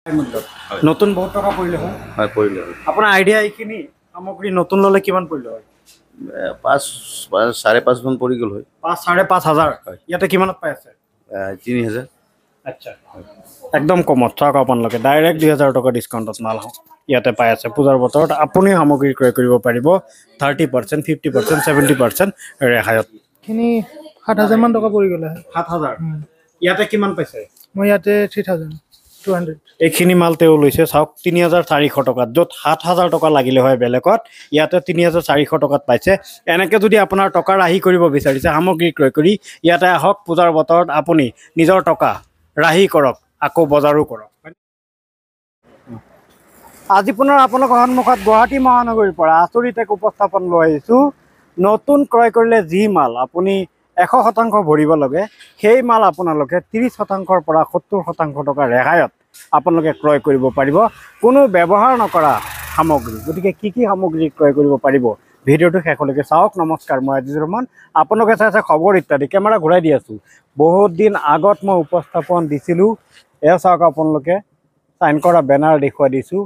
নতুন বহুত টকা পৰিলে হয় হয় পৰিলে হয় আপোনাৰ আইডিয়া এইখিনি সামগ্ৰী নতুন ললে কিমান পৰিলে হয় 5.5 মান পৰি গ'ল হয় 5,500 ইয়াতে কিমানত পাই আছে 3000 আচ্ছা একদম কমত চাওক আপোনালোকে ডাইৰেক্ট 2000 টকা ডিছকাউণ্টত মাল ইয়াতে পাই আছে পূজাৰ বতৰত আপুনি সামগ্ৰী ক্ৰয় কৰিব পাৰিব 30%, 50%, 70% ৰেহাইত খিনি 7,000 মান টকা পৰি গ'লে 7,000 ইয়াতে কিমান পাইছে মই ইয়াতে 3,200 এইখিনি মাল তেওঁ লৈছে চাওক 3,400 টকাত য'ত 7,000 টকা লাগিলে হয় বেলেগত ইয়াতে 3,400 টকাত পাইছে এনেকৈ যদি আপোনাৰ টকা ৰাহি কৰিব বিচাৰিছে সামগ্ৰী ক্ৰয় কৰি ইয়াতে আহক পূজাৰ বতৰত আপুনি নিজৰ টকা ৰাহি কৰক আকৌ বজাৰো কৰক আজি পুনৰ আপোনালোকৰ সন্মুখত গুৱাহাটী মহানগৰীৰ পৰা আচৰিত এক উপস্থাপন লৈ আহিছোঁ নতুন ক্ৰয় কৰিলে যি মাল আপুনি 100% ভৰিব লাগে সেই মাল আপোনালোকে 30%ৰ পৰা 70% টকা ৰেহাইত আপোনালোকে ক্ৰয় কৰিব পাৰিব কোনো ব্যৱহাৰ নকৰা সামগ্ৰী গতিকে কি কি সামগ্ৰী ক্ৰয় কৰিব পাৰিব ভিডিঅ'টো শেষলৈকে চাওক নমস্কাৰ মই আজিজুৰ ৰহমান আপোনালোকে চাই আছে খবৰ ইত্যাদি কেমেৰা ঘূৰাই দি আছোঁ বহুত দিন আগত মই উপস্থাপন দিছিলোঁ এয়া চাওক আপোনালোকে চাইন কৰা বেনাৰ দেখুৱাই দিছোঁ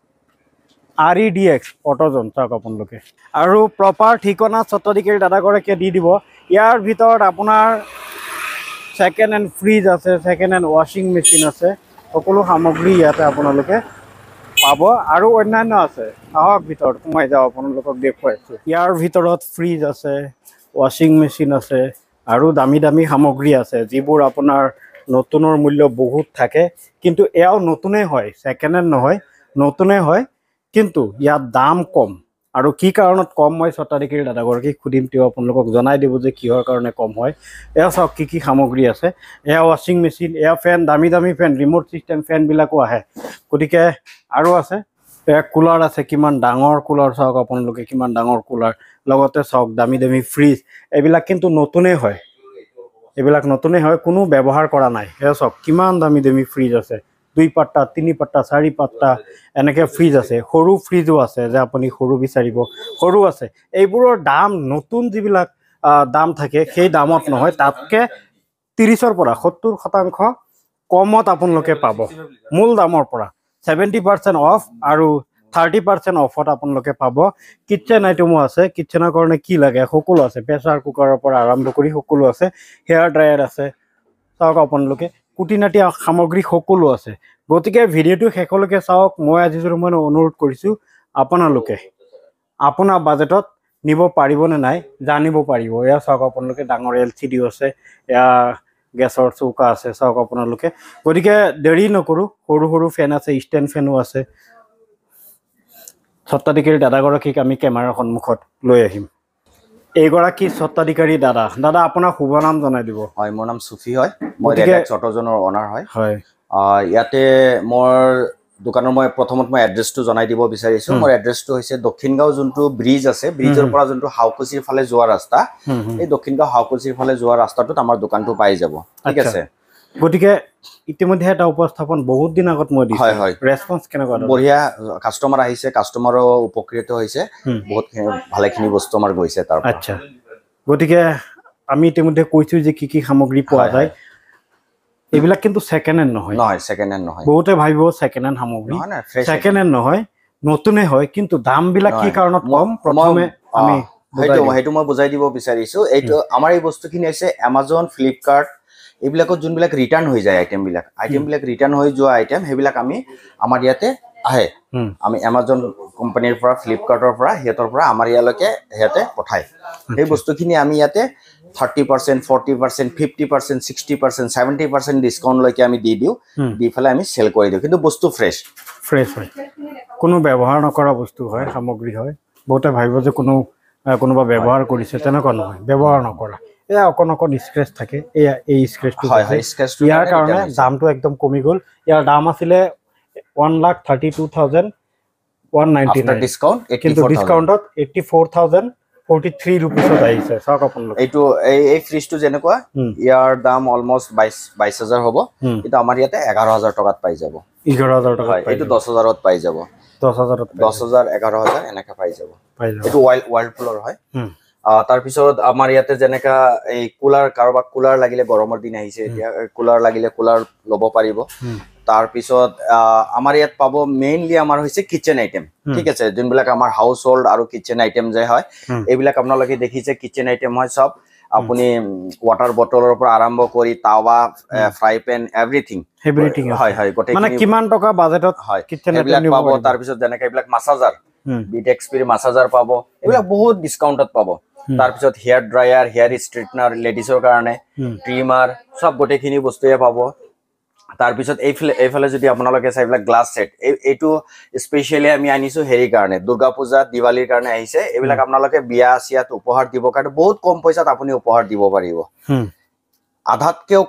REDX অটোজন চাওক আপোনালোকে আৰু প্ৰপাৰ ঠিকনা স্বত্বাধিকাৰী দাদাগৰাকীয়ে দি দিব ইয়াৰ ভিতৰত আপোনাৰ ছেকেণ্ড হেণ্ড ফ্ৰিজ আছে ছেকেণ্ড হেণ্ড ৱাশ্বিং মেচিন আছে সকলো সামগ্ৰী ইয়াতে আপোনালোকে পাব আৰু অন্যান্য আছে আহক ভিতৰত সোমাই যাওঁ আপোনালোকক দেখুৱাইছোঁ ইয়াৰ ভিতৰত ফ্ৰিজ আছে ৱাশ্বিং মেচিন আছে আৰু দামী দামী সামগ্ৰী আছে যিবোৰ আপোনাৰ নতুনৰ মূল্য বহুত থাকে কিন্তু এয়াও নতুনেই হয় ছেকেণ্ড হেণ্ড নহয় নতুনেই হয় কিন্তু ইয়াত দাম কম আৰু কি কাৰণত কম মই স্বত্বাধিকাৰী দাদাগৰাকীক সুধিম তেওঁ আপোনালোকক জনাই দিব যে কিহৰ কাৰণে কম হয় এয়া চাওক কি কি সামগ্ৰী আছে এয়া ৱাশ্বিং মেচিন এয়া ফেন দামী দামী ফেন ৰিম'ট ছিষ্টেম ফেনবিলাকো আহে গতিকে আৰু আছে এয়া কুলাৰ আছে কিমান ডাঙৰ কুলাৰ চাওক আপোনালোকে কিমান ডাঙৰ কুলাৰ লগতে চাওক দামী দামী ফ্ৰিজ এইবিলাক কিন্তু নতুনেই হয় এইবিলাক নতুনেই হয় কোনো ব্যৱহাৰ কৰা নাই এয়া চাওক কিমান দামী দামী ফ্ৰিজ আছে 2 পাত্তা 3 পাত্তা 4 পাত্তা এনেকৈ ফ্ৰিজ আছে সৰু ফ্ৰিজো আছে যে আপুনি সৰু বিচাৰিব সৰু আছে এইবোৰৰ দাম নতুন যিবিলাক দাম থাকে সেই দামত নহয় তাতকৈ 30ৰ পৰা 70% কমত আপোনালোকে পাব মূল দামৰ পৰা 70% অফ আৰু 30% অফত আপোনালোকে পাব কিটচেন আইটেমো আছে কিটচেনৰ কাৰণে কি লাগে সকলো আছে প্ৰেছাৰ কুকাৰৰ পৰা আৰম্ভ কৰি সকলো আছে হেয়াৰ ড্ৰায়াৰ আছে চাওক আপোনালোকে কুটি নাটি সামগ্ৰী সকলো আছে গতিকে ভিডিঅ'টো শেষলৈকে চাওক মই আজিজুৰ মই অনুৰোধ কৰিছোঁ আপোনালোকে আপোনাৰ বাজেটত নিব পাৰিবনে নাই জানিব পাৰিব এয়া চাওক আপোনালোকে ডাঙৰ LCD আছে এয়া গেছৰ চৌকা আছে চাওক আপোনালোকে গতিকে দেৰি নকৰোঁ সৰু সৰু ফেন আছে ষ্টেণ্ড ফেনো আছে স্বত্বাধিকাৰী দাদাগৰাকীক আমি কেমেৰাৰ সন্মুখত লৈ আহিম এইগৰাকী স্বত্বাধিকাৰী দাদা দাদা আপোনাৰ শুভ নাম জনাই দিব হয় মোৰ নাম সুফি হয় মই ৰেডেক্স অটোজনৰ অনাৰ হয় হয় ইয়াতে মোৰ দোকানৰ মই প্ৰথমত মই এড্ৰেছটো জনাই দিব বিচাৰিছোঁ মোৰ এড্ৰেছটো হৈছে দক্ষিণগাঁও যোনটো ব্ৰিজ আছে ব্ৰিজৰ পৰা যোনটো হাউকুচিৰ ফালে যোৱা ৰাস্তা এই দক্ষিণগাঁও হাউকুচিৰ ফালে যোৱা ৰাস্তাটোত আমাৰ দোকানটো পাই যাব ঠিক আছে গতিকে ইতিমধ্যে এটা উপস্থাপন বহুত দিন আগত মই দিছোঁ হয় ৰেছপন্স কেনেকুৱা বঢ়িয়া কাষ্টমাৰ আহিছে কাষ্টমাৰো উপকৃত হৈছে বহুত ভালেখিনি বস্তু আমাৰ গৈছে তাৰ আচ্ছা গতিকে আমি ইতিমধ্যে কৈছোঁ যে কি কি সামগ্ৰী পোৱা যায় এইবিলাক কিন্তু ছেকেণ্ড হেণ্ড নহয় নহয় ছেকেণ্ড হেণ্ড নহয় বহুতে ভাবিব ছেকেণ্ড হেণ্ড সামগ্ৰী ছেকেণ্ড হেণ্ড নহয় নতুনে হয় কিন্তু দামবিলাক কি কাৰণত কম প্ৰথমে আমি সেইটো মই বুজাই দিব বিচাৰিছোঁ এইটো আমাৰ এই বস্তুখিনি হৈছে এমাজন ফ্লিপকাৰ্ট এইবিলাকত যোনবিলাক ৰিটাৰ্ণ হৈ যায় আইটেমবিলাক ৰিটাৰ্ণ হৈ যোৱা আইটেম সেইবিলাক আমি আমাৰ ইয়াতে আহে আমি এমাজন কোম্পানীৰ পৰা ফ্লিপকাৰ্টৰ পৰা সিহঁতৰ পৰা আমাৰ ইয়ালৈকে সিহঁতে পঠায় সেই বস্তুখিনি আমি ইয়াতে 30%, 40%, 50%, 60%, 70% ডিছকাউণ্টলৈকে আমি দি দিওঁ দি পেলাই আমি চেল কৰি দিওঁ কিন্তু বস্তু ফ্ৰেছ হয় কোনো ব্যৱহাৰ নকৰা বস্তু হয় সামগ্ৰী হয় বহুতে ভাবিব যে কোনোবা ব্যৱহাৰ কৰিছে তেনেকুৱা নহয় ব্যৱহাৰ নকৰা এয়া অকণ স্ক্ৰেচ থাকে এয়া এই স্ক্ৰেচটো ইয়াৰ কাৰণে দামটো একদম কমি গ'ল ইয়াৰ দাম আছিলে 1,32,199 ডিছকাউণ্ট কিন্তু ডিছকাউণ্টত 84,043 ৰুপিছত আহিছে চাওক আপোনালোকে এইটো এই ফ্ৰিজটো যেনেকুৱা ইয়াৰ দাম অলমষ্ট 22,000 হ'ব কিন্তু আমাৰ ইয়াতে 11,000 টকাত পাই যাব 11,000 টকা এইটো 10,000ত পাই যাব 10,000 11,000 এনেকৈ পাই যাব এইটো ৱাৰ্লপুলৰ হয় তাৰপিছত আমাৰ ইয়াতে যেনেকা এই কুলাৰ কাৰোবাক কুলাৰ লাগিলে গৰমৰ দিন আহিছে এতিয়া কুলাৰ লাগিলে কুলাৰ ল'ব পাৰিব তাৰপিছত আমাৰ ইয়াত পাব মেইনলি আমাৰ হৈছে কিচেন আইটেম ঠিক আছে যোনবিলাক আমাৰ হাউস হোল্ড আৰু কিচেন আইটেম যে হয় এইবিলাক আপোনালোকে দেখিছে কিচেন আইটেম হয় সব আপুনি ওয়াটাৰ বটলৰ পৰা আৰম্ভ কৰি তাৱা ফ্ৰাই পেন এভৰিথিং হয় হয় গোটেই মানে কিমান টকা বাজেটত কিচেন আইটেম পাব তাৰপিছত যেনেকৈ এইবিলাক মাসাজাৰ বিট এক্সপেৰি মাসাজাৰ পাব এইবিলাক বহুত ডিসকাউন্টত পাব তাৰপিছত হেয়াৰ ড্ৰায়াৰ হেয়াৰ ষ্ট্ৰেটনাৰ লেডিজৰ কাৰণে ট্ৰিমাৰ সব গোটেইখিনি বস্তুয়ে পাব তাৰপিছত এইফালে যদি আপোনালোকে চাই এইবিলাক গ্লাছ সেট এইটো স্পেশালি আমি আনিছো হেৰি কাৰণে দুৰ্গা পূজা দিৱালীৰ কাৰণে আহিছে এইবিলাক আপোনালোকে বিয়া চিয়াত উপহাৰ দিব কাৰণে বহুত কম পইচাত আপুনি উপহাৰ দিব পাৰিব আধাতকেও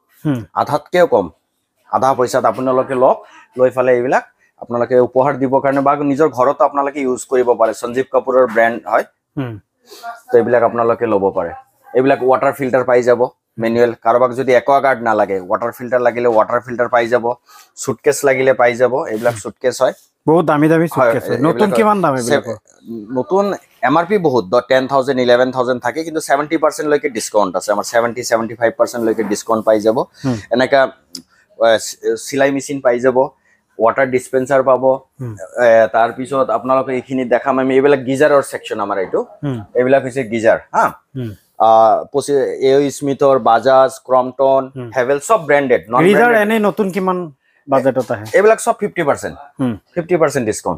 কম আধা পইচাত আপোনালোকে লৈ ফালে এইবিলাক আপোনালোকে উপহাৰ দিব কাৰণে বা নিজৰ ঘৰত আপোনালোকে ইউজ কৰিব পাৰে সঞ্জীৱ কাপুৰৰ ব্ৰ্যান্ড হয় তো এইবিলাক আপোনালোকে ল'ব পাৰে এইবিলাক ওয়াটাৰ ফিল্টাৰ পাই যাব মেনুৱেল কাৰোবাক যদি একুৱাগাৰ্ড না লাগে ওয়াটাৰ ফিল্টাৰ লাগিলে ওয়াটাৰ ফিল্টাৰ পাই যাব সুটকেস লাগিলে পাই যাব এইবিলাক সুটকেস হয় বহুত দামি সুটকেস নতুন কিমান দাম এইবিলাক নতুন এমআরপি বহুত 10000 11000 থাকে কিন্তু 70% লৈকে ডিসকাউন্ট আছে আমাৰ 70-75% লৈকে ডিসকাউন্ট পাই যাব এনেকা সিলাই মেচিন পাই যাব ওয়াটার ডিসপেন্সার পাবো তার পিছত আপোনালোকে এইখিনি দেখাম আমি এইবিলাক গিজাৰৰ সেকশন আমাৰ এইবিলাক হৈছে গিজাৰ হা এও স্মিথৰ বাজাজ ক্ৰমটন হেভেল সব ব্র্যান্ডেড নন গিজাৰ এনে নতুন কিমান বাজেটত আহে এইবিলাক সব 50% ডিসকাউন্ট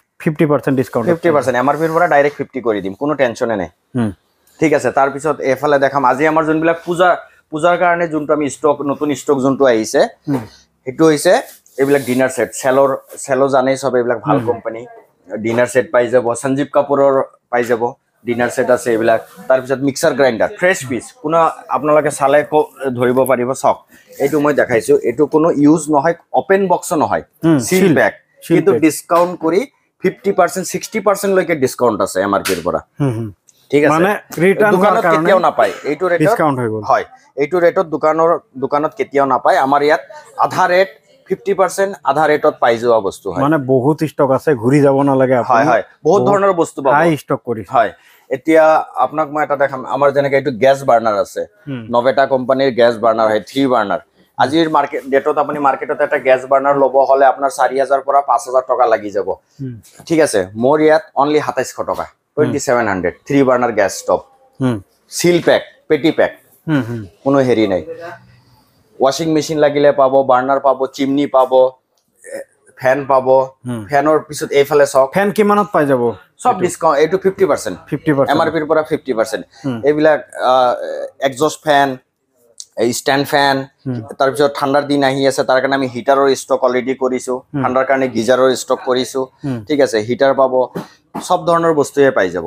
50% এমআরপি ৰ পৰা ডাইৰেক্ট 50 কৰি দিম কোনো টেনচনে নাই ঠিক আছে তাৰ পিছত এফালে দেখাম আজি আমাৰ যোনবিলাক পূজাৰ কাৰণে যোনটো আমি নতুন ষ্টক যোনটো আহিছে হেতু হৈছে এইবিলাক ডিনাৰ সেট সেলো জানে সব এইবিলাক ভাল কোম্পানী ডিনাৰ সেট পাই যাব সঞ্জীৱ কাপুৰৰ পাই যাব ডিনাৰ সেট আছে এইবিলাক তাৰ পিছত মিক্সাৰ গ্ৰাইন্ডাৰ ফ্ৰেশ পিস কোনো আপোনালোকে চালে ধৰিব পাৰিব সক এইটো মই দেখাইছো এইটো কোনো ইউজ নহয় ওপেন বক্স নহয় সিল প্যাক কিন্তু ডিসকাউন্ট কৰি 50% 60% লৈকে ডিসকাউন্ট আছে এমআরপি ৰ পৰা ঠিক আছে মানে ৰিটাৰ্ণ দোকানত কেতিয়াও নাপায় এইটো ৰেটত ডিসকাউন্ট হৈ গল হয় এইটো ৰেটত দোকানত কেতিয়াও নাপায় আমাৰ ইয়াত আধা ৰেট 50% আধা ৰেটত পাই যোৱা বস্তু হয় মানে বহুত ষ্টক আছে ঘুৰি যাব না লাগে হয় হয় বহুত ধৰণৰ বস্তু পাব হাই ষ্টক কৰি হয় এতিয়া আপোনাক মই এটা দেখাম আমাৰ যেনেকৈ এইটো গ্যাস বাৰ্নাৰ আছে নভেটা কোম্পানীৰ গ্যাস বাৰ্নাৰ হয় 3 বাৰ্নাৰ আজিৰ মার্কেট ডেটত আপুনি মার্কেটত এটা গ্যাস বার্নার লব হলে আপনার 4000 পৰা 5000 টাকা লাগি যাব ঠিক আছে মোর ইয়াত অনলি 2700 টাকা 2700 3 burner gas stove seal pack পেটি প্যাক কোনো হেৰি নাই ওয়াশিং মেশিন লাগিলে পাবো বার্নার পাবো চিমনি পাবো ফ্যান পাবো ফ্যানৰ পিছত এইফালে সক ফ্যান কিমানত পাই যাব সব ডিসকাউন্ট এইটো 50% এমআরপি ৰ পৰা 50% এইবিলাক এক্সজস্ট ফ্যান স্ট্যান্ড ফ্যান তার পিছত ঠান্ডার দিন আহি আছে তার কারণে আমি হিটাৰৰ স্টক অলরেডি কৰিছো ঠান্ডাৰ কাৰণে গিজাৰৰ স্টক কৰিছো ঠিক আছে হিটাৰ পাবো সব ধৰণৰ বস্তুয়ে পাই যাব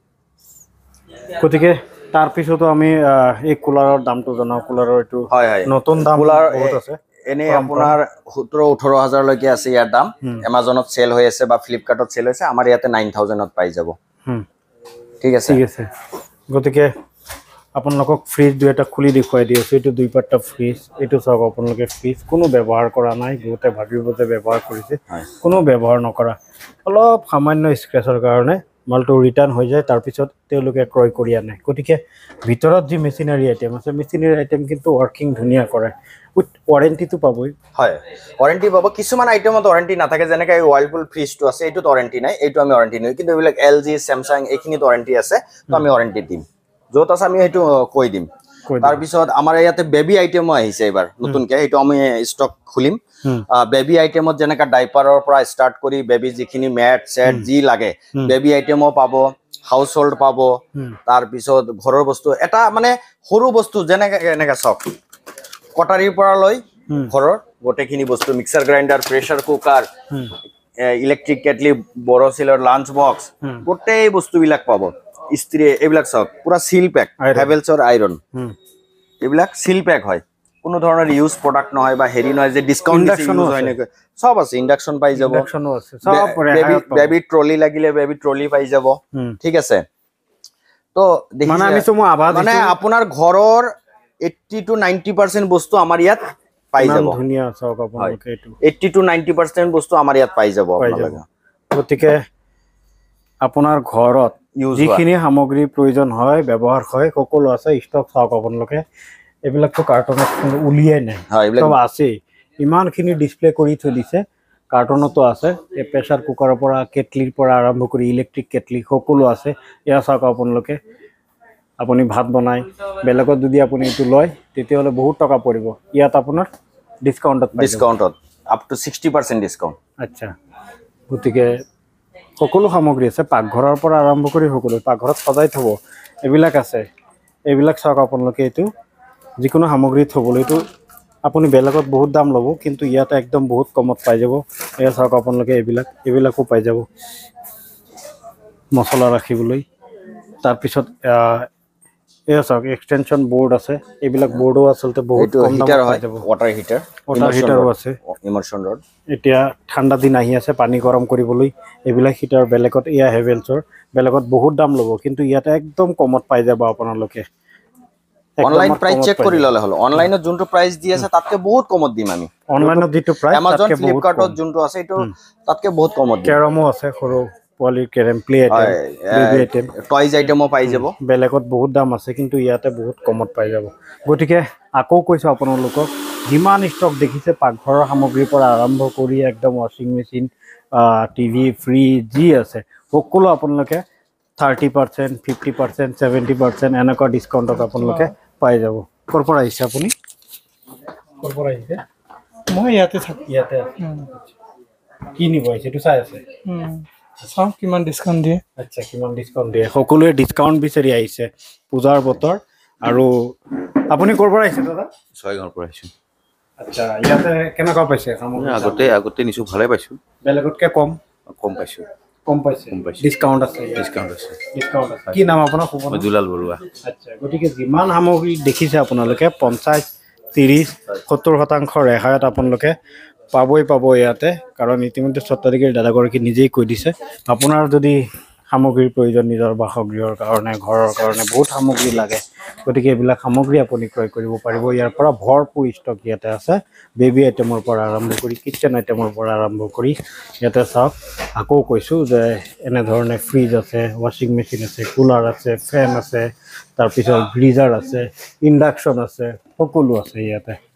গতিকে তাৰ পিছতো আমি এই কুলাৰৰ দামটো জানাও কুলাৰৰ এটো হয় হয় নতুন দাম বহুত আছে এনে আপোনাৰ 17-18 লৈকে আছে ইয়াৰ দাম Amazonত সেল হৈ আছে বা ফ্লিপকাৰ্টত সেল হৈছে আমাৰ ইয়াতে 9000ত পাই যাব ঠিক আছে গতিকে আপোনালোকক ফ্ৰিজ দুটা খুলি দেখুৱাই দিছো এটো দুই পাট্টা ফ্ৰিজ এটো সব আপোনালোকে ফ্ৰিজ কোনো ব্যৱহাৰ কৰা নাই গোটে ভাবিব যে ব্যৱহাৰ কৰিছে কোনো ব্যৱহাৰ নকৰা অলপ সামান্য স্ক্ৰেচৰ কাৰণে মালটো ৰিটাৰ্ণ হৈ যায় তাৰ পিছত তেওঁলোকে ক্ৰয় কৰি আনে গতিকে ভিতৰত যি মেচিনাৰী আইটেম আছে মেচিনাৰী আইটেম কিন্তু ওয়ার্কিং ধুনিয়া কৰে উইথ ওয়ারেন্টি তো পাবই হয় ওয়ারেন্টি পাবো কিছুমান আইটেমত ওয়ারেন্টি নাথাকে যেনেকৈ ওয়ালপুল ফ্ৰিজটো আছে এটো ওয়ারেন্টি নাই এটো আমি ওয়ারেন্টি নই কিন্তু এইবিলাক LG স্যামসাং এইখিনি ওয়ারেন্টি আছে তো আমি ওয়ারেন্টি দিম যত আছে আমি হেতু কৈ দিম তাৰ পিছত আমাৰ ইয়াতে বেবি আইটেমো আহিছে এবাৰ নতুনকে হেতু আমি স্টক খুলিম বেবি আইটেমত যেনেকা ডাইপাৰৰ পৰা স্টাৰ্ট কৰি বেবি যিখিনি ম্যাট সেট জি লাগে বেবি আইটেমো পাবো হাউস হোল্ড পাবো তাৰ পিছত ঘৰৰ বস্তু এটা মানে সৰু বস্তু যেনেকা এনেকা সব কটাৰীৰ পৰা লৈ ঘৰৰ গোটেইখিনি বস্তু mixer grinder pressure cooker electric kettle বৰচিলৰ লাঞ্চ বক্স গোটেই বস্তুবিলাক পাবো ইস্ত্রি এইবিলাক সব পুরা সিল প্যাক হেভেলছৰ আইৰন এইবিলাক সিল প্যাক হয় কোনো ধৰণৰ ইউজ প্ৰডাক্ট নহয় বা হেৰি নহয় যে ডিসকাউন্ট ইউজ হয় নেকি সব আছে ইন্ডাকশন পাই যাব ইন্ডাকশনও আছে সব বেবি ট্ৰলি লাগিলে বেবি ট্ৰলি পাই যাব ঠিক আছে তো মানে আমি সম আবাদ মানে আপোনাৰ ঘৰৰ 80-90% বস্তু আমাৰ ইয়াত পাই যাব ধুনিয়া সব আপোনালোকে এটো 80-90% বস্তু আমাৰ ইয়াত পাই যাব আপোনালোকে গতিকে আপোনাৰ ঘৰত যিখিনি সামগ্ৰী প্ৰয়োজন হয় ব্যৱহাৰ হয় সকলো আছে ষ্টক চাওক আপোনালোকে এইবিলাক তো কাৰ্টনত উলিয়াই নাই সব আছে ইমানখিনি ডিসপ্লে কৰি থৈ দিছে কাৰ্টনতো আছে এই প্ৰেছাৰ কুকাৰৰ পৰা কেটলিৰ পৰা আৰম্ভ কৰি ইলেক্ট্ৰিক কেটলি সকলো আছে এয়া চাওক আপোনালোকে আপুনি ভাত বনাই বেলেগত যদি আপুনি এটো লয় তেতিয়াহলে বহুত টকা পৰিব ইয়াত আপোনাৰ ডিসকাউন্টত আপ টু 60% ডিসকাউন্ট আচ্ছা গতিকে সকলো সামগ্ৰী আছে পাকঘৰৰ পৰা আৰম্ভ কৰি সকলো পাকঘৰত সজাই থব এবিলাক আছে এবিলাক চাওক আপোনালোকে এটো যিকোনো সামগ্ৰী থবলৈ এটো আপুনি বেলেগত বহুত দাম ল'ব কিন্তু ইয়াতে একদম বহুত কমত পাই যাব এয়া চাওক আপোনালোকে এবিলাকো পাই যাব মছলা ৰাখিবলৈ তাৰ পিছত এয়া চাওক এক্সটেনশন বোৰ্ড আছে এবিলাক বোৰ্ডও আচলতে বহুত কম দামত পাই যাব ওয়াটাৰ হিটাৰ আছে ইমাৰশন ৰড এতিয়া ঠাণ্ডা দিন আহি আছে পানী গৰম কৰিবলৈ এবিলাক হিটাৰ বেলেগত এয়া হেভেলছৰ বেলেগত বহুত দাম ল'ব কিন্তু ইয়াতে একদম কমত পাই যাব আপোনালোকে অনলাইন প্রাইস চেক কৰি ললে হল অনলাইনত যোনটো প্রাইস দি আছে তাতকে বহুত কমত দিম আমি অনলাইনত যেটো প্রাইস Amazon Flipkartত যোনটো আছে এটো তাতকে বহুত কমত দিম কেৰমো আছে সৰু পলি carrom play item baby item toys আইটেমও পাই যাব বেলেগত বহুত দাম আছে কিন্তু ইয়াতে বহুত কমত পাই যাব গতিকে আকৌ কৈছো আপোনালোকক যিমান ষ্টক দেখিছে পাকঘৰৰ সামগ্ৰীৰ পৰা আৰম্ভ কৰি একদম ওয়াশিং মেচিন টিভি ফ্ৰিজ যি আছে সকলো আপোনালোকে 30% 50% 70% এনেকুৱা ডিসকাউন্টত আপোনালোকে পাই যাব কৰ পৰা আহিছে আপুনি কৰ পৰা আহিছে মই ইয়াতে থাকো ইয়াতে কি নিব আহিছে এইটো চাই আছে চাওঁ কিমান ডিছকাউণ্ট দিয়ে আচ্ছা কিমান ডিসকাউন্ট দিয়ে সকলোৱে ডিসকাউন্ট বিচাৰি আহিছে পূজাৰ বতৰ আৰু আপুনি কৰ পৰা আহিছে দাদা ছয়গাঁৱৰ পৰা আহিছোঁ আচ্ছা ইয়াতে কেনেকুৱা পাইছে সামগ্ৰী আগতে নিছো ভালে পাইছোঁ বেলেগতকে কম পাইছোঁ কম পাইছে ডিসকাউন্ট আছে ডিছকাউণ্ট আছে কি নাম আপোনাৰ শুভ মই দুলাল বৰুৱা আচ্ছা গতিকে যিমান সামগ্ৰী দেখিছে আপোনালোকে 50 30 70% ৰেহাইত আপোনালোকে পাবই ইয়াতে কাৰণ ইতিমধ্যে সত্তাধিকাৰী দাদাগৰাকী নিজেই কৈ দিছে আপোনাৰ যদি সামগ্ৰীৰ প্ৰয়োজন নিজৰ বাসগৃহৰ কাৰণে ঘৰৰ কাৰণে বহুত সামগ্ৰী লাগে গতিকে এইবিলাক সামগ্ৰী আপুনি ক্ৰয় কৰিব পাৰিব ইয়াৰ পৰা ভৰপূৰ ষ্টক ইয়াতে আছে বেবি আইটেমৰ পৰা আৰম্ভ কৰি কিচেন আইটেমৰ পৰা আৰম্ভ কৰি ইয়াতে চাওক আকৌ কৈছো যে এনে ধৰণে ফ্ৰিজ আছে ওয়াশিং মেচিন আছে কুলাৰ আছে ফেন আছে তাৰ পিছত গ্ৰিজাৰ আছে ইন্ডাকশন আছে সকলো আছে ইয়াতে